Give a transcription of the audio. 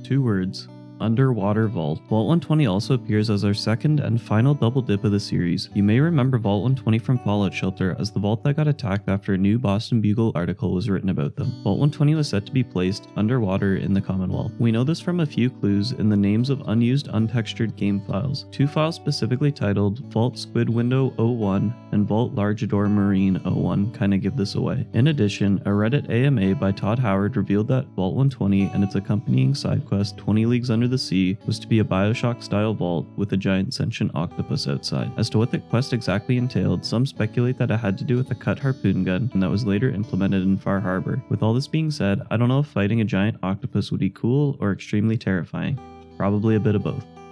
2 words. Underwater Vault. Vault 120 also appears as our second and final double dip of the series. You may remember Vault 120 from Fallout Shelter as the vault that got attacked after a new Boston Bugle article was written about them. Vault 120 was set to be placed underwater in the Commonwealth. We know this from a few clues in the names of unused untextured game files. 2 files specifically titled Vault Squid Window 01 and Vault Largador Marine 01 kinda give this away. In addition, a Reddit AMA by Todd Howard revealed that Vault 120 and its accompanying side quest 20 Leagues Under the Sea was to be a Bioshock-style vault with a giant sentient octopus outside. As to what the quest exactly entailed, some speculate that it had to do with a cut harpoon gun and that was later implemented in Far Harbor. With all this being said, I don't know if fighting a giant octopus would be cool or extremely terrifying. Probably a bit of both.